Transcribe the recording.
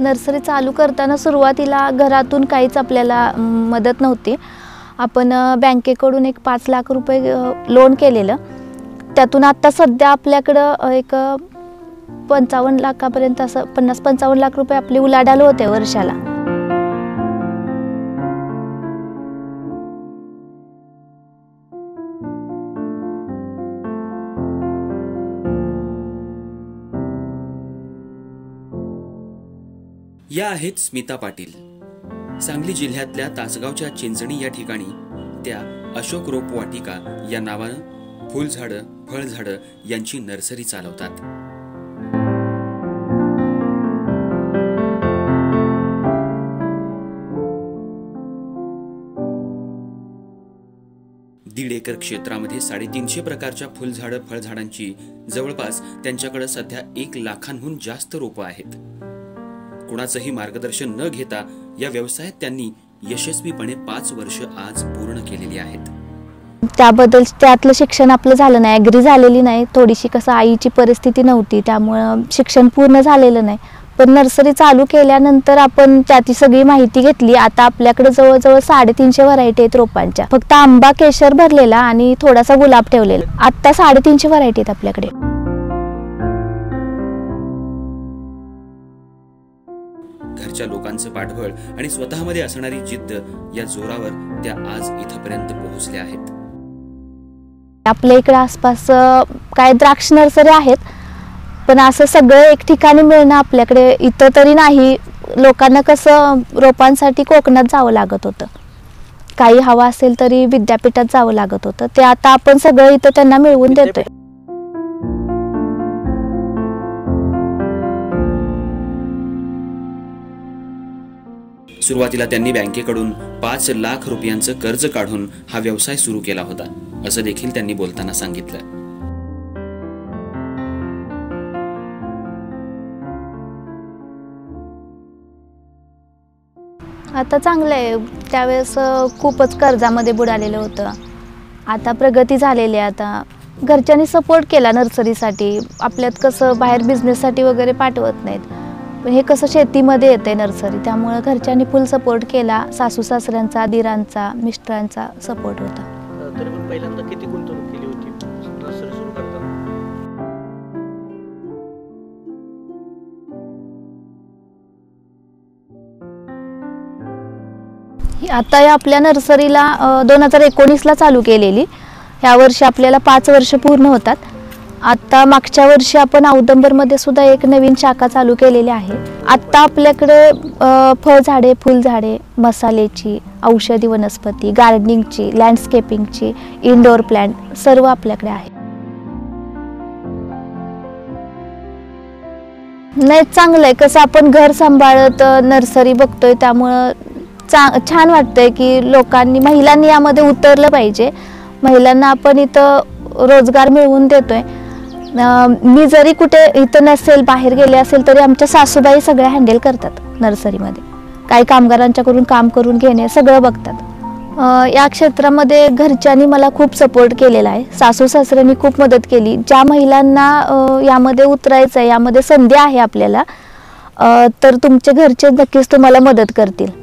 Nursery चालू करताना सुरुवातीला घरातून काहीच आपल्याला मदत नव्हती। आपण बँकेकडून एक 5 लाख रुपये लोन केलेलं। त्यातून आता सध्या आपल्याकडे एक 55 लाखापर्यंत असं 50-55 लाख रुपये आपले उलाढाल होते वर्षाला। या आहेत स्मिता पाटील। सांगली जिल्ह्यातल्या तासगावच्या चिंचणी या ठिकाणी त्या अशोक रोप वाटिका या नावानं फुलझाडं, फळझाडं यांची नर्सरी चालवतात। दीड एकर क्षेत्रामध्ये 350 प्रकारच्या फुलझाडं, फळझाडांची जवळपास त्यांच्याकडे सध्या 1 लाखांहून जास्त रोपं आहेत। कुणाचंही मार्गदर्शन न घेता या व्यवसायात त्यांनी यशस्वीपणे 5 वर्ष आज पूर्ण केलेली आहेत। त्याबद्दल त्यातलं शिक्षण आपलं झालं नाही, ॲग्री झालेली नाही, थोडीशी कसं आईची परिस्थिती नव्हती त्यामुळे शिक्षण पूर्ण झालेलं नाही। पण नर्सरी चालू केल्यानंतर आपण त्याची सगळी माहिती घेतली। आता आपल्याकडे जवळजवळ 350 व्हरायटी आहेत रोपांच्या। फक्त आंबा, केशर भरलेला आणि थोडासा गुलाब ठेवलेला। आता 350 व्हरायटी आहेत आपल्याकडे। घरच्या लोकांचं पाठबळ आणि स्वतःमध्ये असणारी जिद्द या जोरावर त्या आज इथपर्यंत पोहोचल्या आहेत। आपल्या इकडे आसपास काय द्राक्ष नर्सरी आहेत, पण असं सगळं एक ठिकाणी मिळणं आपल्याकडे इथं तरी नाही। लोकांना कसं रोपांसाठी कोकणात जावं लागत होतं, काही हवा असेल तरी विद्यापीठात जावं लागत होतं। ते आता आपण सगळं इथं त्यांना मिळवून देतोय। सुरुवातीला त्यांनी बँकेकडून 5 लाख रुपयांचं कर्ज काढून हा व्यवसाय सुरू केला होता, असं देखील त्यांनी बोलताना सांगितलं। आता चांगलं आहे। त्यावेळेस खूपच कर्जामध्ये बुडालेलं होतं, आता प्रगती झालेली आहे। आता घरच्यांनी सपोर्ट केला नर्सरीसाठी। आपल्यात कसं बाहेर बिझनेससाठी वगैरे पाठवत नाहीत, पण हे कसं शेतीमध्ये येते नर्सरी, त्यामुळे घरच्यांनी फुल सपोर्ट केला। सासू सासऱ्यांचा, दिरांचा, मिस्टरांचा सपोर्ट होता। तरी पण पहिल्यांदा किती गुंतवणूक केली होती नर्सरी सुरू करताना? आता या आपल्या नर्सरीला 2019ला चालू केलेली। ह्या वर्षी आपल्याला 5 वर्ष पूर्ण होतात। आता मागच्या वर्षी आपण औदंबरमध्ये सुद्धा एक नवीन शाखा चालू केलेली आहे। आता आपल्याकडे फळझाडे, फुलझाडे, मसाल्याची, औषधी वनस्पती, गार्डनिंगची, लँडस्केपिंगची, इनडोअर प्लांट सर्व आपल्याकडे आहे। नाही, चांगलं आहे। कसं आपण घर सांभाळत नर्सरी बघतोय त्यामुळं छान वाटतंय की लोकांनी, महिलांनी यामध्ये उतरलं पाहिजे। महिलांना आपण इथं रोजगार मिळवून देतोय। मी जरी कुठे इथं नसेल, बाहेर गेले असेल तरी आमच्या सासूबाई सगळ्या हँडल करतात नर्सरीमध्ये। काही कामगारांच्याकडून काम करून घेणे सगळं बघतात। या क्षेत्रामध्ये घरच्यांनी मला खूप सपोर्ट केलेला आहे। सासू सासऱ्यांनी खूप मदत केली। ज्या महिलांना यामध्ये उतरायचं आहे, यामध्ये संधी आहे आपल्याला, तर तुमचे घरचे नक्कीच तुम्हाला मदत करतील।